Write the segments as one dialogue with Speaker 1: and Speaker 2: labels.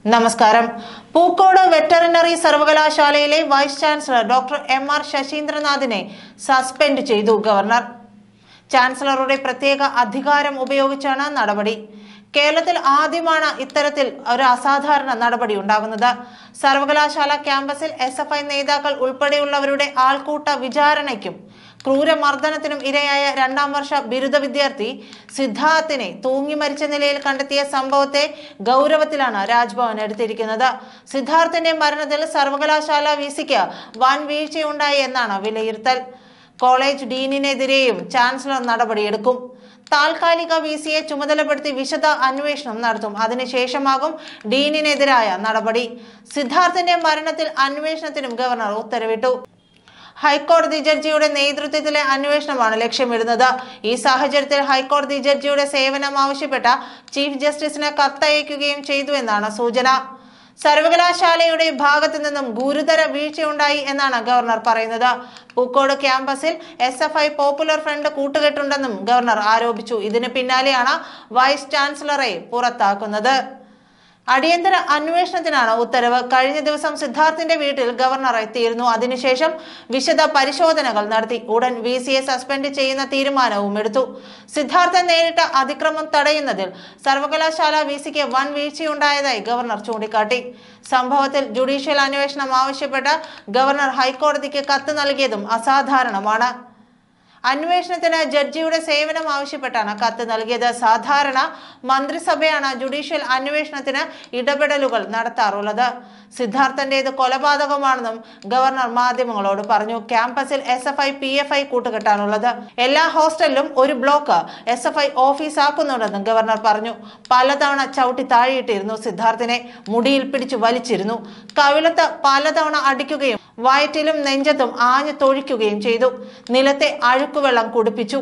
Speaker 1: നമസ്കാരം. പൂക്കോട് വെറ്ററിനറി സർവകലാശാലയിലെ vice chancellor doctor M R. ശശീന്ദ്രനാഥിനെ സസ്പെൻഡ് ചെയ്തു ഗവർണർ. ചാൻസലറുടെ പ്രത്യേക അധികാരം ഉപയോഗിച്ചാണ് നടപടി. കേരളത്തിൽ ആദ്യമാണ് ഇത്തരത്തിൽ ഒരു അസാധാരണ നടപടി ഉണ്ടാകുന്നത്. സർവകലാശാല ക്യാമ്പസിൽ SFI നേതാക്കൾ ഉൾപ്പെടെയുള്ളവരുടെ ആൾക്കൂട്ട വിചാരണയ്ക്കും ക്രൂരമർദ്ദനത്തിനും ഇരയായ 2ാം വർഷ ബിരുദ വിദ്യാർത്ഥി സിദ്ധാർത്ഥിനെ തൂങ്ങി മരിച്ച നിലയിൽ കണ്ടെത്തിയ സംഭവത്തെ ഗൗരവത്തിലാണ് രാജ്ഭവൻ എടുത്തിരിക്കുന്നത്. സിദ്ധാർത്ഥിന്റെ മരണത്തിൽ സർവകലാശാല വിസിക്ക് വൻ വീഴ്ചയുണ്ടായി എന്നാണ് വിലയിരുത്തൽ. കോളേജ് ഡീനിനെതിരെയും ചാൻസലർ നടപടിയെടുക്കും. താൽക്കാലിക വിസിയെ ചുമതലപ്പെടുത്തി വിശദ അന്വേഷണം നടത്തും. അതിനുശേഷമാകും ഡീനിനെതിരായ നടപടി. സിദ്ധാർത്ഥിന്റെ മരണത്തിൽ അന്വേഷണത്തിനും ഗവർണർ ഉത്തരവിട്ടു. ഹൈക്കോടതി ജഡ്ജിയുടെ നേതൃത്വത്തിലെ അന്വേഷണമാണ് ലക്ഷ്യമിടുന്നത്. ഈ സാഹചര്യത്തിൽ ഹൈക്കോടതി ജഡ്ജിയുടെ സേവനം ആവശ്യപ്പെട്ട ചീഫ് ജസ്റ്റിസിന് കത്തയക്കുകയും ചെയ്തുവെന്നാണ് സൂചന. സർവകലാശാലയുടെ ഭാഗത്തു നിന്നും ഗുരുതര വീഴ്ചയുണ്ടായി എന്നാണ് ഗവർണർ പറയുന്നത്. പൂക്കോട് ക്യാമ്പസിൽ SFI പോപ്പുലർ ഫ്രണ്ട് കൂട്ടുകെട്ടുണ്ടെന്നും ഗവർണർ ആരോപിച്ചു. ഇതിന് പിന്നാലെയാണ് വൈസ് ചാൻസലറെ പുറത്താക്കുന്നത്. അടിയന്തര അന്വേഷണത്തിനാണ് ഉത്തരവ്. കഴിഞ്ഞ ദിവസം സിദ്ധാർത്ഥിന്റെ വീട്ടിൽ ഗവർണർ എത്തിയിരുന്നു. അതിനുശേഷം വിശദ പരിശോധനകൾ നടത്തി. ഉടൻ VCയെ സസ്പെൻഡ് ചെയ്യുന്ന തീരുമാനവും എടുത്തു. സിദ്ധാർത്ഥൻ നേരിട്ട അതിക്രമം തടയുന്നതിൽ സർവകലാശാല VCക്ക് വൻ വീഴ്ചയുണ്ടായതായി ഗവർണർ ചൂണ്ടിക്കാട്ടി. സംഭവത്തിൽ ജുഡീഷ്യൽ അന്വേഷണം ആവശ്യപ്പെട്ട് ഗവർണർ ഹൈക്കോടതിക്ക് കത്ത് നൽകിയതും അസാധാരണമാണ്. അന്വേഷണത്തിന് ജഡ്ജിയുടെ സേവനം ആവശ്യപ്പെട്ടാണ് കത്ത് നൽകിയത്. സാധാരണ മന്ത്രിസഭയാണ് ജുഡീഷ്യൽ അന്വേഷണത്തിന് ഇടപെടലുകൾ നടത്താറുള്ളത്. സിദ്ധാർത്ഥന്റേത് കൊലപാതകമാണെന്നും ഗവർണർ മാധ്യമങ്ങളോട് പറഞ്ഞു. ക്യാമ്പസിൽ SFI PFI കൂട്ടുകെട്ടാണുള്ളത്. എല്ലാ ഹോസ്റ്റലിലും ഒരു ബ്ലോക്ക് SFI ഓഫീസ് ആക്കുന്നുണ്ടെന്നും ഗവർണർ പറഞ്ഞു. പലതവണ ചവിട്ടി താഴെയിട്ടിരുന്നു. സിദ്ധാർത്ഥിനെ മുടിയിൽ പിടിച്ചു വലിച്ചിരുന്നു. കവിളത്ത് പലതവണ അടിക്കുകയും വയറ്റിലും നെഞ്ചത്തും ആഞ്ഞു തൊഴിക്കുകയും ചെയ്തു. നിലത്തെ അഴുക്കുവെള്ളം കുടിപ്പിച്ചു.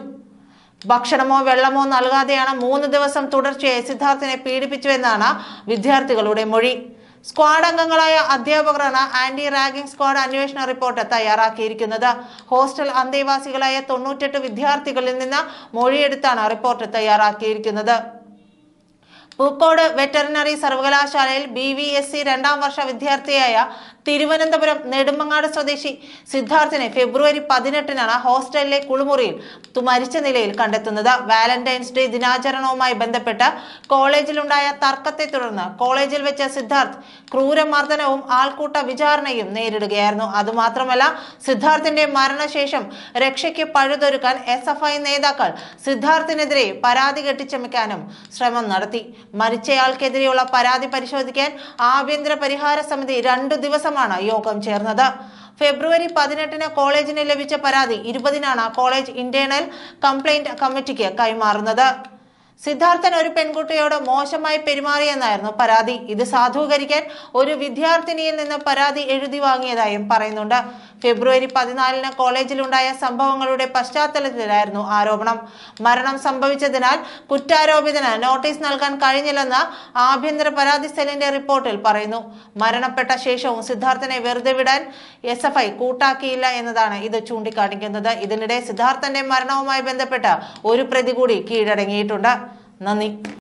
Speaker 1: ഭക്ഷണമോ വെള്ളമോ നൽകാതെയാണ് 3 ദിവസം തുടർച്ചയായി സിദ്ധാർത്ഥിനെ പീഡിപ്പിച്ചുവെന്നാണ് വിദ്യാർത്ഥികളുടെ മൊഴി. സ്ക്വാഡ് അംഗങ്ങളായ അധ്യാപകരാണ് ആന്റി റാഗിംഗ് സ്ക്വാഡ് അന്വേഷണ റിപ്പോർട്ട് തയ്യാറാക്കിയിരിക്കുന്നത്. ഹോസ്റ്റൽ അന്തേവാസികളായ 98 വിദ്യാർത്ഥികളിൽ നിന്ന് മൊഴിയെടുത്താണ് റിപ്പോർട്ട് തയ്യാറാക്കിയിരിക്കുന്നത്. പൂക്കോട് വെറ്ററിനറി സർവകലാശാലയിൽ BVSC 2ാം വർഷ വിദ്യാർത്ഥിയായ തിരുവനന്തപുരം നെടുമങ്ങാട് സ്വദേശി സിദ്ധാർത്ഥിനെ ഫെബ്രുവരി 18-നാണ് ഹോസ്റ്റലിലെ കുളിമുറിയിൽ മരിച്ച നിലയിൽ കണ്ടെത്തുന്നത്. വാലന്റൈൻസ് ഡേ ദിനാചരണവുമായി ബന്ധപ്പെട്ട് കോളേജിലുണ്ടായ തർക്കത്തെ തുടർന്ന് കോളേജിൽ വെച്ച സിദ്ധാർത്ഥ് ക്രൂരമർദ്ദനവും ആൾക്കൂട്ട വിചാരണയും നേരിടുകയായിരുന്നു. അതുമാത്രമല്ല, സിദ്ധാർത്ഥിന്റെ മരണശേഷം രക്ഷയ്ക്ക് പഴുതൊരുക്കാൻ SFI നേതാക്കൾ സിദ്ധാർത്ഥിനെതിരെ പരാതി കെട്ടിച്ചമയ്ക്കാനും ശ്രമം നടത്തി. മരിച്ചയാൾക്കെതിരെയുള്ള പരാതി പരിശോധിക്കാൻ ആഭ്യന്തര പരിഹാര സമിതി 2 ദിവസമാണ് യോഗം ചേർന്നത്. ഫെബ്രുവരി 18-ന് കോളേജിന് ലഭിച്ച പരാതി 20-നാണ് കോളേജ് ഇന്റേണൽ കംപ്ലൈന്റ് കമ്മിറ്റിക്ക് കൈമാറുന്നത്. സിദ്ധാർത്ഥൻ ഒരു പെൺകുട്ടിയോട് മോശമായി പെരുമാറിയെന്നായിരുന്നു പരാതി. ഇത് സാധൂകരിക്കാൻ ഒരു വിദ്യാർത്ഥിനിയിൽ നിന്ന് പരാതി എഴുതി വാങ്ങിയതായും പറയുന്നുണ്ട്. ഫെബ്രുവരി 14-ന് കോളേജിലുണ്ടായ സംഭവങ്ങളുടെ പശ്ചാത്തലത്തിലായിരുന്നു ആരോപണം. മരണം സംഭവിച്ചതിനാൽ കുറ്റാരോപിതന് നോട്ടീസ് നൽകാൻ കഴിഞ്ഞില്ലെന്ന് ആഭ്യന്തര പരാതി സെല്ലിന്റെ റിപ്പോർട്ടിൽ പറയുന്നു. മരണപ്പെട്ട ശേഷവും സിദ്ധാർത്ഥനെ വെറുതെ വിടാൻ SFI കൂട്ടാക്കിയില്ല എന്നതാണ് ഇത് ചൂണ്ടിക്കാണിക്കുന്നത്. ഇതിനിടെ സിദ്ധാർത്ഥന്റെ മരണവുമായി ബന്ധപ്പെട്ട് ഒരു പ്രതി കൂടി കീഴടങ്ങിയിട്ടുണ്ട്. നന്ദി.